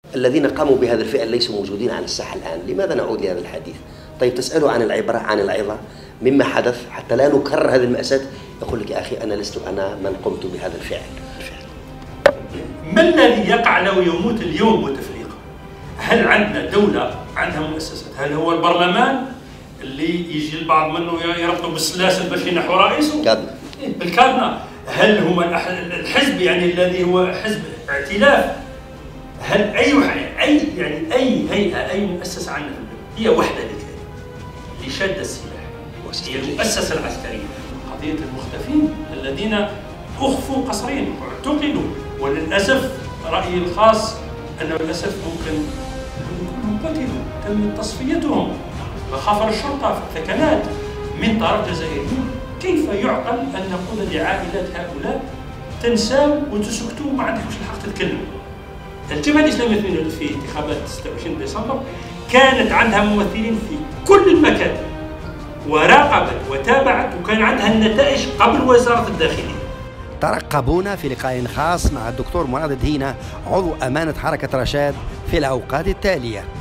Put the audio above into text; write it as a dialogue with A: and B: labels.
A: الذين قاموا بهذا الفعل ليسوا موجودين على الساحة الآن. لماذا نعود لهذا الحديث؟ طيب تسأله عن العبرة، عن العظة مما حدث حتى لا نكرر هذه المأساة. يقول لك يا أخي أنا لست أنا من قمت بهذا الفعل.
B: ما الذي يقع لو يموت اليوم بوتفليقة؟ هل عندنا دولة عندها مؤسسات؟ هل هو البرلمان اللي يجي البعض منه يربطوا بالسلاسل باش ينحوا رئيسه؟
A: كادنا.
B: بالكادنا. هل هو الحزب يعني الذي هو حزب ائتلاف؟ هل أي هيئة أي مؤسسة عندنا في البلد هي وحدة اللي شادة السلاح هي المؤسسة العسكرية. قضية المختفين الذين أخفوا قصرين واعتقلوا، وللأسف رأيي الخاص أنه للأسف ممكن يكونوا قتلوا تم تصفيتهم وخافر الشرطة في الثكنات من طرف جزائريين. كيف يعقل أن نقول لعائلات هؤلاء تنساوا وتسكتوا ما عندكمش الحق تتكلموا؟ الجبهة الإسلامية في انتخابات 26 ديسمبر كانت عندها ممثلين في كل المكاتب وراقبت وتابعت وكان عندها النتائج قبل وزارة الداخلية.
C: ترقبونا في لقاء خاص مع الدكتور مراد الدهينة عضو أمانة حركة رشاد في الأوقات التالية.